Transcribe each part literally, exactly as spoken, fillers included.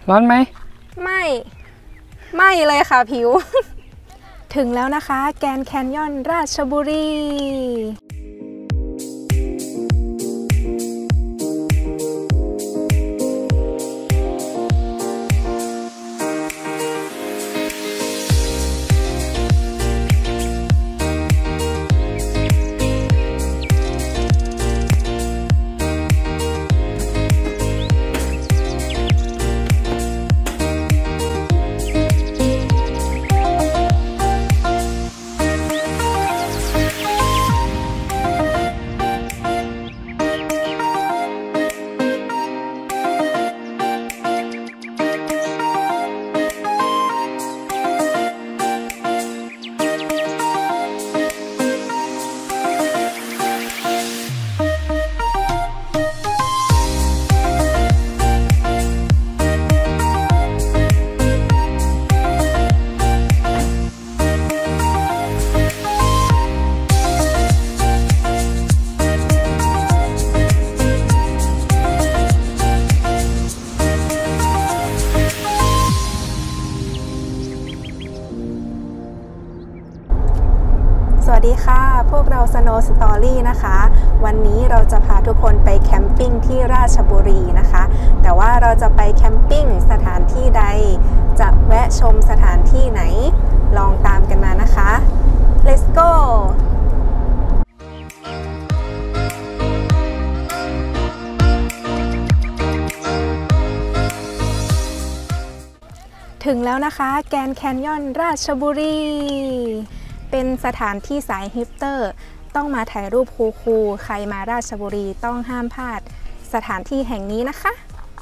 ร้อนไหมไม่ไม่เลยค่ะผิว ถึงแล้วนะคะแกรนด์แคนยอนราชบุรีสวัสดีค่ะพวกเรา Snow Story นะคะวันนี้เราจะพาทุกคนไปแคมปิ้งที่ราชบุรีนะคะแต่ว่าเราจะไปแคมปิ้งสถานที่ใดจะแวะชมสถานที่ไหนลองตามกันมานะคะ Let's go ถึงแล้วนะคะแกรนด์แคนยอนราชบุรีเป็นสถานที่สายฮิปสเตอร์ต้องมาถ่ายรูปคูลๆใครมาราชบุรีต้องห้ามพลาดสถานที่แห่งนี้นะคะ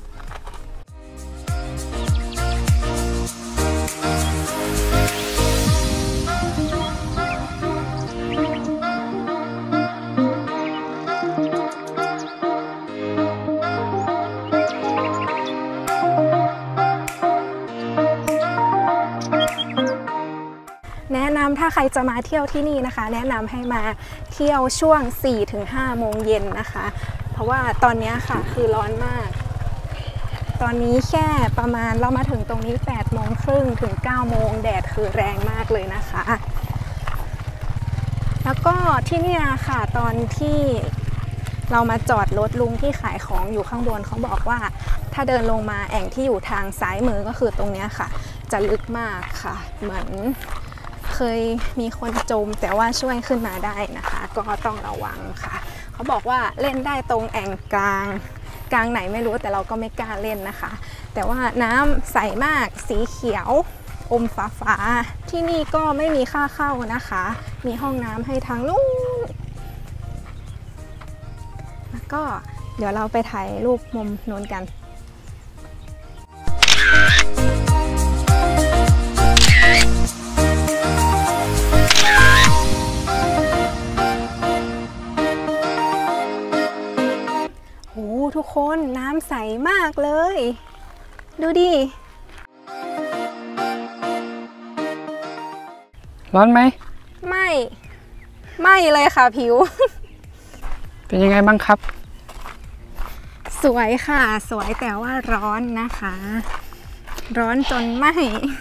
แนะนำถ้าใครจะมาเที่ยวที่นี่นะคะแนะนำให้มาเที่ยวช่วง สี่ถึงห้า โมงเย็นนะคะเพราะว่าตอนนี้ค่ะคือร้อนมากตอนนี้แค่ประมาณเรามาถึงตรงนี้ แปดโมงครึ่งถึง เก้าโมงแดดคือแรงมากเลยนะคะแล้วก็ที่นี่ค่ะตอนที่เรามาจอดรถลุงที่ขายของอยู่ข้างบนเขาบอกว่าถ้าเดินลงมาแอ่งที่อยู่ทางซ้ายมือก็คือตรงนี้ค่ะจะลึกมากค่ะเหมือนเคยมีคนจมแต่ว่าช่วยขึ้นมาได้นะคะก็ต้องระวังค่ะเขาบอกว่าเล่นได้ตรงแอ่งกลางกลางไหนไม่รู้แต่เราก็ไม่กล้าเล่นนะคะแต่ว่าน้ำใสมากสีเขียวอมฟ้าฟ้าที่นี่ก็ไม่มีค่าเข้านะคะมีห้องน้ำให้ทางนู้นแล้วก็เดี๋ยวเราไปถ่ายรูปมุมโน้นกันทุกคนน้ำใสมากเลยดูดิร้อนไหมไม่ไม่เลยค่ะผิวเป็นยังไงบ้างครับสวยค่ะสวยแต่ว่าร้อนนะคะร้อนจนไม่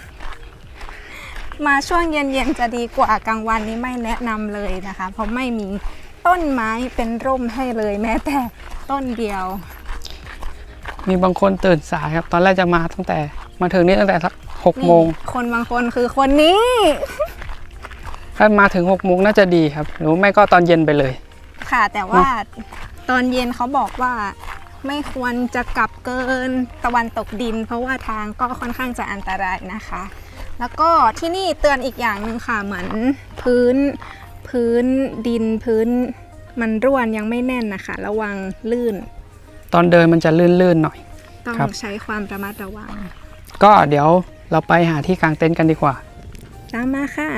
มาช่วงเย็นๆจะดีกว่ากลางวันนี้ไม่แนะนำเลยนะคะเพราะไม่มีต้นไม้เป็นร่มให้เลยแม้แต่ต้นเดียวมีบางคนตื่นสายครับตอนแรกจะมาตั้งแต่มาถึงนี่ตั้งแต่สักหกโมงคนบางคนคือคนนี้ถ้ามาถึงหกโมงน่าจะดีครับหรือไม่ก็ตอนเย็นไปเลยค่ะแต่ว่าตอนเย็นเขาบอกว่าไม่ควรจะกลับเกินตะวันตกดินเพราะว่าทางก็ค่อนข้างจะอันตรายนะคะแล้วก็ที่นี่เตือนอีกอย่างหนึ่งค่ะเหมือนพื้นพื้นดินพื้นมันร่วนยังไม่แน่นนะคะระวังลื่นตอนเดินมันจะลื่นๆหน่อยต้องใช้ความระมัดระวังก็เดี๋ยวเราไปหาที่กางเต็นท์กันดีกว่าตามมาค่ะ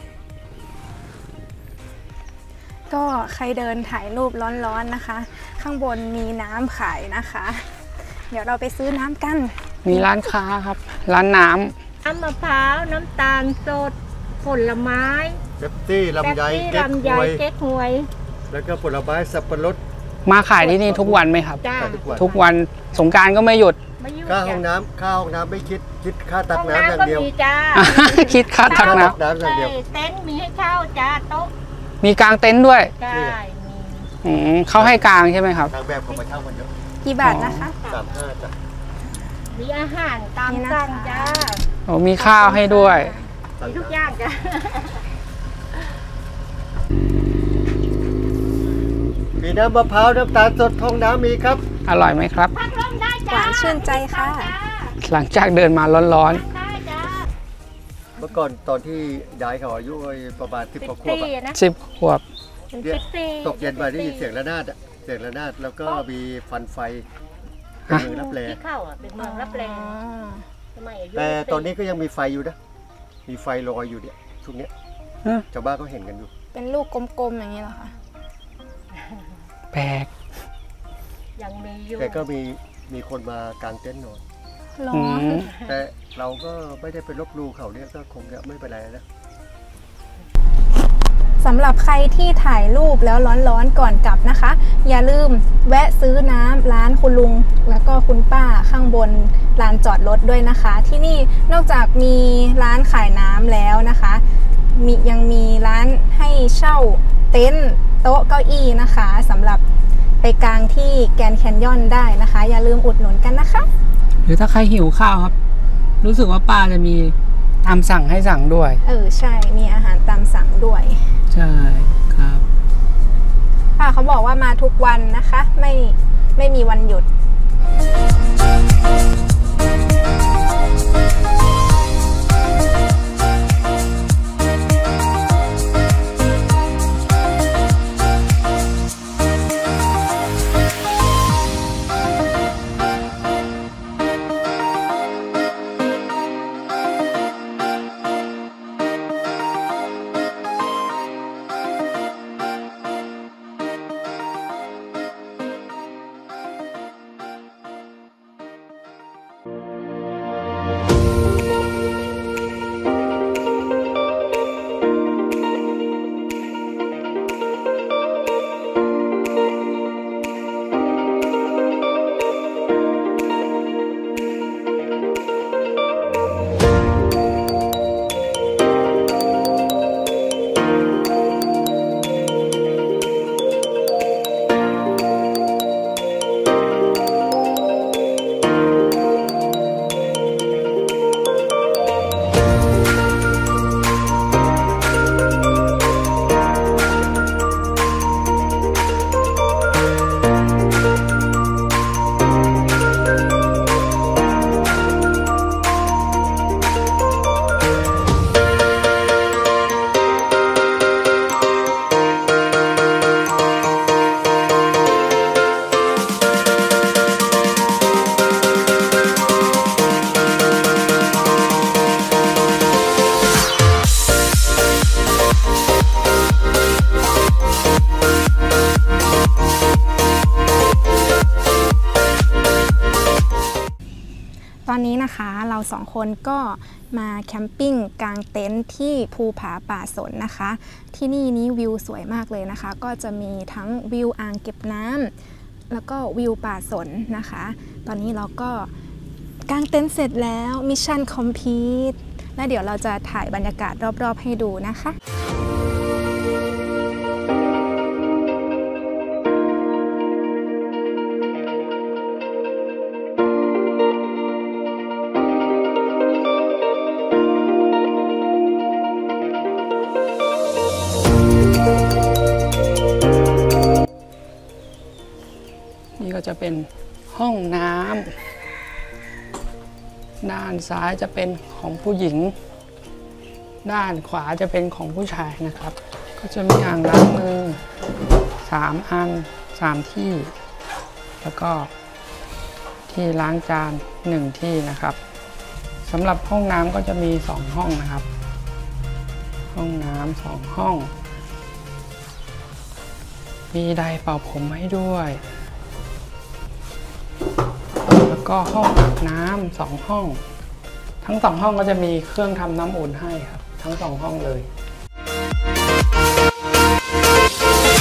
ก็ใครเดินถ่ายรูปร้อนๆนะคะข้างบนมีน้ำขายนะคะเดี๋ยวเราไปซื้อน้ำกันมีร้านค้าครับร้านน้ำน้ำมะพร้าวน้ำตาลสดผลไม้เป๊ปซี่ลำไยเก๊กฮวยแล้วก็ผลไม้สับปะรดมาขายที่นี่ทุกวันไหมครับจ้าทุกวันสงกรานต์ก็ไม่หยุดไม่ยุ่งค่าห้จ้ะองน้ำค่าห้องน้ำไม่คิดคิดค่าตักห้องน้ำอย่างก็เดียวมีจ้าคิดค่าตักน้ตักน้ำอย่างเดียวเต็นท์มีให้เช่าจ้าโต๊ะำมีกางเต็นท์ด้วยใช่มีอืมเขาให้กางใช่ไหมครับทางแบบของมาเช่ามันเยอะกี่บาทนะคะสามห้าจ้ะมีอาหารตามนี่นะคะสั่งจ้าโอ้มีข้าวให้ด้วยมีทุกอย่างจ้ามีน้ำมะพร้าวน้ำตาลสดห้องน้ำมีครับอร่อยไหมครับพักลมได้หจ้าวานชื่นใจค่ะหลังจากเดินมาร้อนได้จ้าเมื่อก่อนตอนที่ย้ายเขาอายุประมาณสิบสิบกว่าขวบสี่อะนะๆสิบขวบเป็นเนี่ยสิบสี่ตกเย็นมาได้ยินเสียงระนาดอะเสียงระนาดแล้วก็มีฟันไฟเป็นมือรับแลที่เข้าอ่ะเป็นเมืองรับแรงสมัยอายุแต่ตอนนี้ก็ยังมีไฟอยู่นะ มีไฟลอยอยู่เนี่ยทุกเนี้ยฮะชาวบ้านเขาเห็นกันอยู่เป็นลูกกลมๆอย่างนี้เหรอคะแปลกยังมีอยู่แต่ก็มีมีคนมากางเต็นท์นอนร้ออืนมแต่เราก็ไม่ได้ไปลบหลู่เขาเนี่ยก็คงจะไม่เป็นไรนะสำหรับใครที่ถ่ายรูปแล้วร้อนๆก่อนกลับนะคะ อย่าลืมแวะซื้อน้ำร้านคุณลุงแล้วก็คุณป้าข้างบนลานจอดรถด้วยนะคะ ที่นี่นอกจากมีร้านขายน้ำแล้วนะคะมียังมีร้านให้เช่าเต็นท์โต๊ะเก้าอี้นะคะสำหรับไปกางที่แกรนด์แคนยอนได้นะคะ อย่าลืมอุดหนุนกันนะคะหรือถ้าใครหิวข้าวครับ รู้สึกว่าป้าจะมีตามสั่งให้สั่งด้วยเออใช่มีอาหารตามสั่งด้วยใช่ครับป้าเขาบอกว่ามาทุกวันนะคะไม่ไม่มีวันหยุด ตอนนี้นะคะเราสองคนก็มาแคมปิ้งกางเต็นท์ที่ภูผาป่าสนนะคะ ที่นี่นี้วิวสวยมากเลยนะคะ ก็จะมีทั้งวิวอ่างเก็บน้ำแล้วก็วิวป่าสนนะคะ ตอนนี้เราก็กางเต็นท์เสร็จแล้วมิชชั่นคอมพลีทแล้วเดี๋ยวเราจะถ่ายบรรยากาศรอบๆให้ดูนะคะนี่ก็จะเป็นห้องน้ำด้านซ้ายจะเป็นของผู้หญิง ด้านขวาจะเป็นของผู้ชายนะครับ ก็จะมีอ่างล้างมือสามอันสามที่ แล้วก็ที่ล้างจานหนึ่งที่นะครับสำหรับห้องน้ำก็จะมีสองห้องนะครับ ห้องน้ำสองห้อง มีไดร์เป่าผมให้ด้วย แล้วก็ห้องอาบน้ำสองห้อง ทั้งสองห้องก็จะมีเครื่องทำน้ำอุ่นให้ครับ ทั้งสองห้องเลย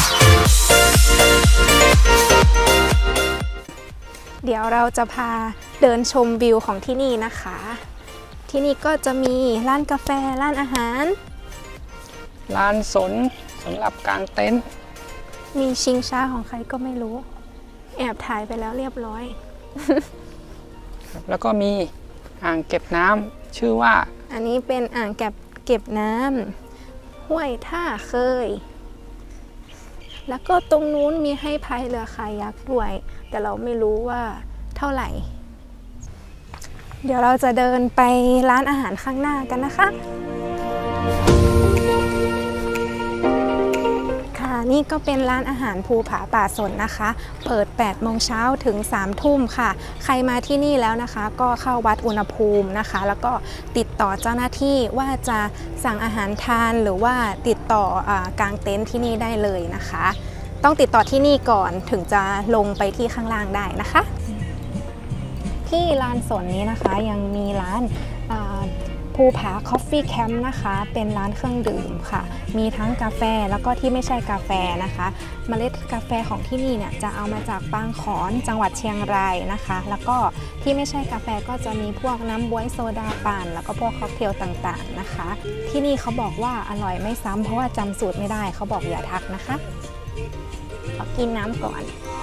เดี๋ยวเราจะพาเดินชมวิวของที่นี่นะคะ ที่นี่ก็จะมีร้านกาแฟร้านอาหารลานสนสำหรับกางเต็นท์มีชิงช้าของใครก็ไม่รู้แอบถ่ายไปแล้วเรียบร้อยแล้วก็มีอ่างเก็บน้ำชื่อว่าอันนี้เป็นอ่างเก็บเก็บน้ำห้วยท่าเคยแล้วก็ตรงนู้นมีให้พายเรือคายักด้วยแต่เราไม่รู้ว่าเท่าไหร่เดี๋ยวเราจะเดินไปร้านอาหารข้างหน้ากันนะคะค่ะนี่ก็เป็นร้านอาหารภูผาป่าสนนะคะเปิดแปดโมงเช้าถึงสามทุ่มค่ะใครมาที่นี่แล้วนะคะก็เข้าวัดอุณหภูมินะคะแล้วก็ติดต่อเจ้าหน้าที่ว่าจะสั่งอาหารทานหรือว่าติดต่อกางเต็นท์ที่นี่ได้เลยนะคะต้องติดต่อที่นี่ก่อนถึงจะลงไปที่ข้างล่างได้นะคะที่ลานสนนี้นะคะยังมีร้านภูผาคอฟฟี่แคมป์นะคะเป็นร้านเครื่องดื่มค่ะมีทั้งกาแฟแล้วก็ที่ไม่ใช่กาแฟนะคะเมล็ดกาแฟของที่นี่เนี่ยจะเอามาจากปางขอนจังหวัดเชียงรายนะคะแล้วก็ที่ไม่ใช่กาแฟก็จะมีพวกน้ำบ๊วยโซดาปั่นแล้วก็พวกค็อกเทลต่างๆนะคะที่นี่เขาบอกว่าอร่อยไม่ซ้ำเพราะว่าจำสูตรไม่ได้เขาบอกอย่าทักนะคะขอกินน้ำก่อน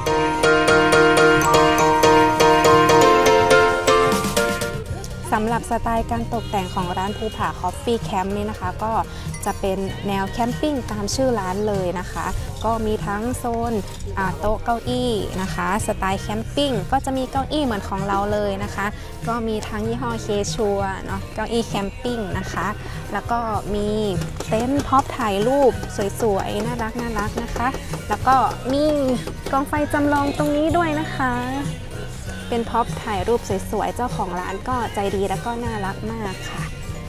สำหรับสไตล์การตกแต่งของร้านภูผาคอฟฟี่แคมป์นี่นะคะก็จะเป็นแนวแคมปิ้งตามชื่อร้านเลยนะคะก็มีทั้งโซนโต๊ะเก้าอี้นะคะสไตล์แคมปิ้งก็จะมีเก้าอี้เหมือนของเราเลยนะคะก็มีทั้งยี่ห้อเคชัวเนาะเก้าอี้แคมปิ้งนะคะแล้วก็มีเต็นท์พ็อปถ่ายรูปสวยๆน่ารักน่ารักนะคะแล้วก็มีกองไฟจำลองตรงนี้ด้วยนะคะเป็นพ็อปถ่ายรูปสวยๆเจ้าของร้านก็ใจดีแล้วก็น่ารักมากค่ะ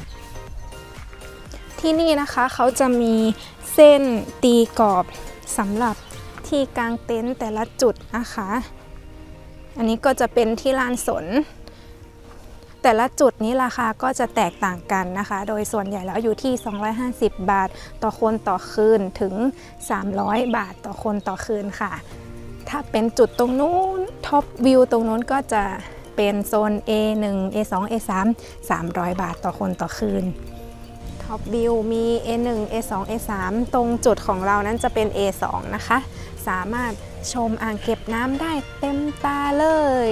ที่นี่นะคะเขาจะมีเส้นตีกรอบสำหรับที่กางเต็นท์แต่ละจุดนะคะอันนี้ก็จะเป็นที่ลานสนแต่ละจุดนี้ราคาก็จะแตกต่างกันนะคะโดยส่วนใหญ่แล้วอยู่ที่สองร้อยห้าสิบบาทต่อคนต่อคืนถึงสามร้อยบาทต่อคนต่อคืนค่ะถ้าเป็นจุดตรงนู้นท็อปวิวตรงนู้นก็จะเป็นโซน เอ หนึ่ง เอ สอง เอ สาม สามร้อยบาทต่อคนต่อคืนท็อปวิวมี เอ หนึ่ง เอ สอง เอ สาม ตรงจุดของเรานั้นจะเป็น เอ สอง นะคะสามารถชมอ่างเก็บน้ำได้เต็มตาเลย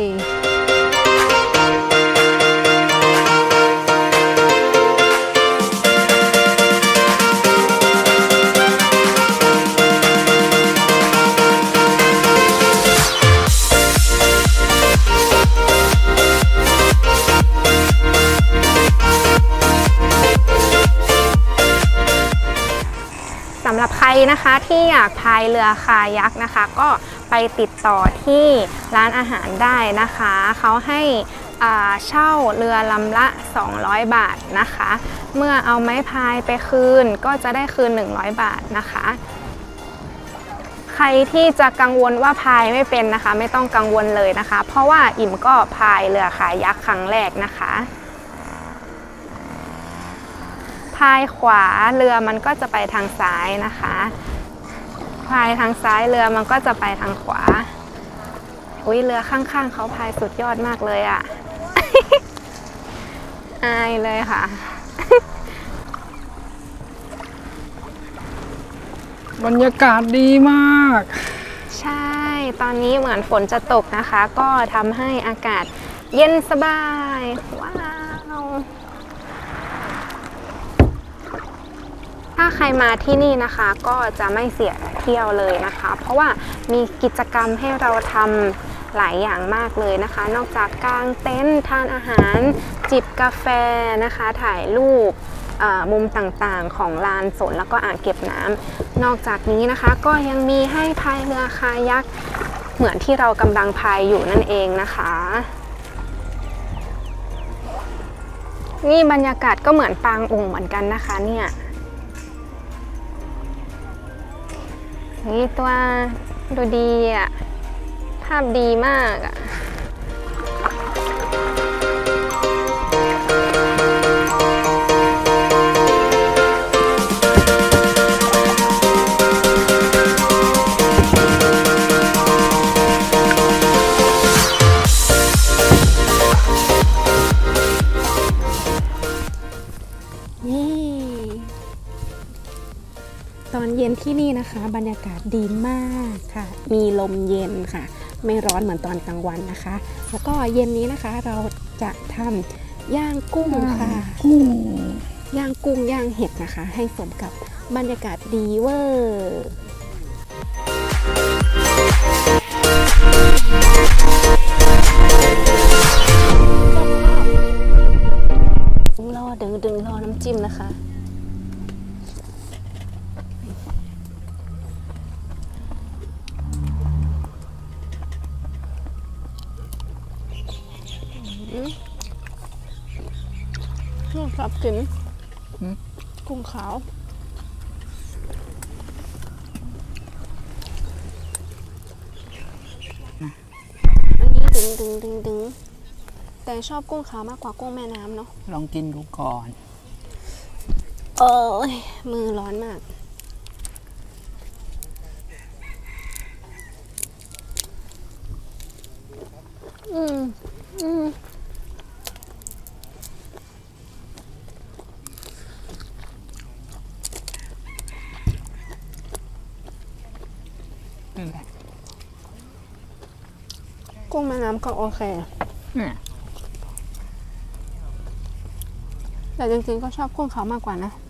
สำหรับใครนะคะที่อยากพายเรือคายักนะคะก็ไปติดต่อที่ร้านอาหารได้นะคะเขาให้เช่าเรือลำละสองร้อยบาทนะคะเมื่อเอาไม้พายไปคืนก็จะได้คืนหนึ่งร้อยบาทนะคะใครที่จะกังวลว่าพายไม่เป็นนะคะไม่ต้องกังวลเลยนะคะเพราะว่าอิ่มก็พายเรือคายักครั้งแรกนะคะพายขวาเรือมันก็จะไปทางซ้ายนะคะพายทางซ้ายเรือมันก็จะไปทางขวาอุ้ยเรือข้างๆเขาพายสุดยอดมากเลยอ่ะ อายเลยค่ะบรรยากาศดีมากใช่ตอนนี้เหมือนฝนจะตกนะคะก็ทำให้อากาศเย็นสบายว้าวถ้าใครมาที่นี่นะคะก็จะไม่เสียเที่ยวเลยนะคะเพราะว่ามีกิจกรรมให้เราทำหลายอย่างมากเลยนะคะนอกจากกางเต็นท์ทานอาหารจิบกาแฟนะคะถ่ายรูปมุมต่างๆของลานสนแล้วก็อ่างเก็บน้ำนอกจากนี้นะคะก็ยังมีให้พายเรือคายักเหมือนที่เรากำลังพายอยู่นั่นเองนะคะนี่บรรยากาศก็เหมือนปางอุ๋งเหมือนกันนะคะเนี่ยนี่ตัวดูดีอ่ะภาพดีมากอ่ะเย็นที่นี่นะคะบรรยากาศดีมากค่ะมีลมเย็นค่ะไม่ร้อนเหมือนตอนกลางวันนะคะแล้วก็เย็นนี้นะคะเราจะทำย่างกุ้งค่ะกุ้งย่างกุ้งย่างเห็ดนะคะให้สมกับบรรยากาศดีเวอร์รอดึงดึงรอน้ำจิ้มนะคะชอบกินกุ้งขาวอันนี้ดึงดึงดึงดึงแต่ชอบกุ้งขาวมากกว่ากุ้งแม่น้ำเนาะลองกินดูก่อนเออมือร้อนมากอืมอืมกุ้งแม่น้ำก็โอเคแต่จริงๆก็ชอบกุ้งขาวมากกว่านะ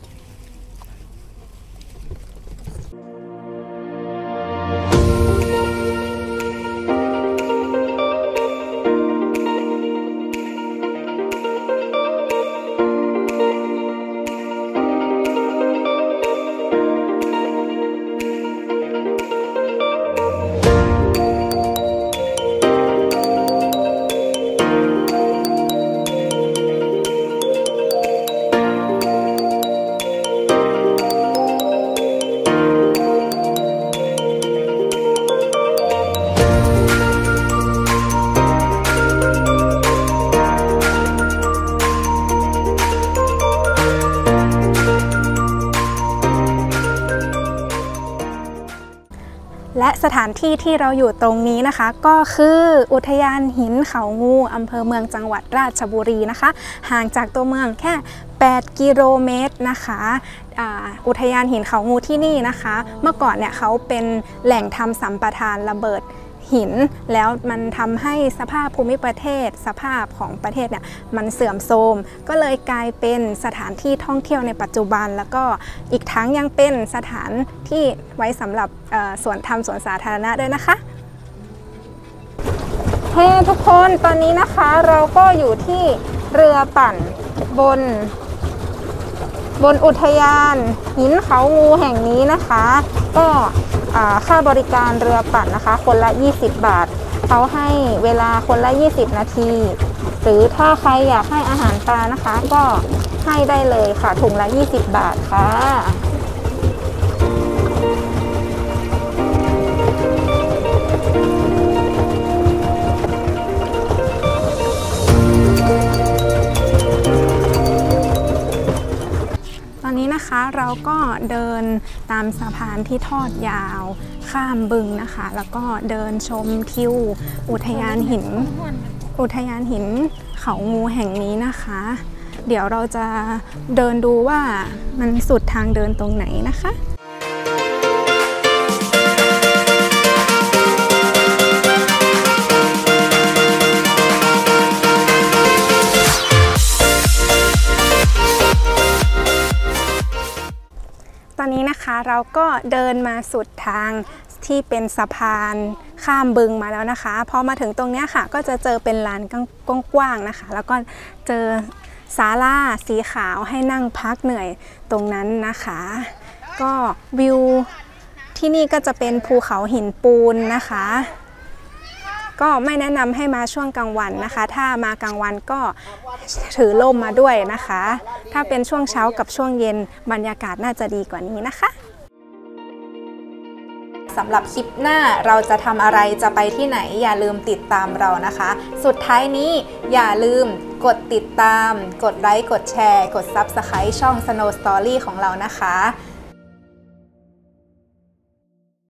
และสถานที่ที่เราอยู่ตรงนี้นะคะก็คืออุทยานหินเขางูอำเภอเมืองจังหวัดราชบุรีนะคะห่างจากตัวเมืองแค่แปดกิโลเมตรนะคะอุทยานหินเขางูที่นี่นะคะเมื่อก่อนเนี่ยเขาเป็นแหล่งทำสัมปทานระเบิดหินแล้วมันทำให้สภาพภูมิประเทศสภาพของประเทศเนี่ยมันเสื่อมโทรมก็เลยกลายเป็นสถานที่ท่องเที่ยวในปัจจุบันแล้วก็อีกทั้งยังเป็นสถานที่ไว้สำหรับสวนทำสวนสาธารณะด้วยนะคะเฮ้ทุกคนตอนนี้นะคะเราก็อยู่ที่เรือปั่นบนบนอุทยานหินเขางูแห่งนี้นะคะก็ค่าบริการเรือปั่นนะคะคนละยี่สิบบาทเขาให้เวลาคนละยี่สิบนาทีหรือถ้าใครอยากให้อาหารปลานะคะก็ให้ได้เลยค่ะถุงละยี่สิบบาทค่ะตอนนี้นะคะเราก็เดินตามสะพานที่ทอดยาวข้ามบึงนะคะแล้วก็เดินชมทิวอุทยานหินอุทยานหินเขางูแห่งนี้นะคะเดี๋ยวเราจะเดินดูว่ามันสุดทางเดินตรงไหนนะคะตอนนี้นะคะเราก็เดินมาสุดทางที่เป็นสะพานข้ามบึงมาแล้วนะคะพอมาถึงตรงนี้ค่ะก็จะเจอเป็นลานกว้างๆนะคะแล้วก็เจอศาลาสีขาวให้นั่งพักเหนื่อยตรงนั้นนะคะก็วิวที่นี่ก็จะเป็นภูเขาหินปูนนะคะก็ไม่แนะนำให้มาช่วงกลางวันนะคะถ้ามากลางวันก็ถือร่มมาด้วยนะคะถ้าเป็นช่วงเช้ากับช่วงเย็นบรรยากาศน่าจะดีกว่านี้นะคะสำหรับคลิปหน้าเราจะทำอะไรจะไปที่ไหนอย่าลืมติดตามเรานะคะสุดท้ายนี้อย่าลืมกดติดตามกดไลค์กดแชร์กด ซับสไครบ์ ช่อง Snow Story ของเรานะคะ